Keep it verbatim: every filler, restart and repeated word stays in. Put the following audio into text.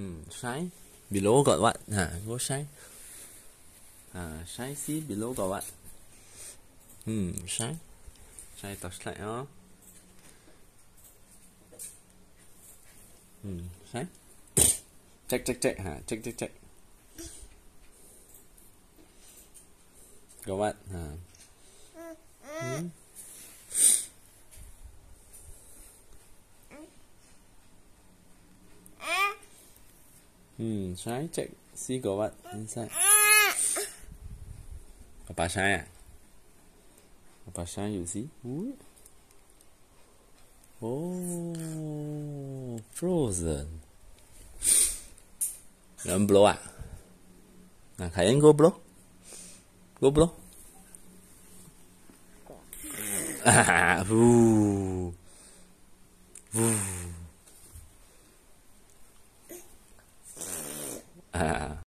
Hmm, shy. Below got what? Ah, go shy. Ah, shy. See below got what? Hmm, shy. Shy torchlight, oh. Hmm, shy. Check, check, check. Ha, check, check, check. Got what? Ha. Hmm. Hmm, shy. Check. See got what inside? Papa shy à? Papa shy, you see? Ooh. Oh, frozen. You want blow à? Nào, Khải Anh go blow. Go blow. À, vù. Vù. À.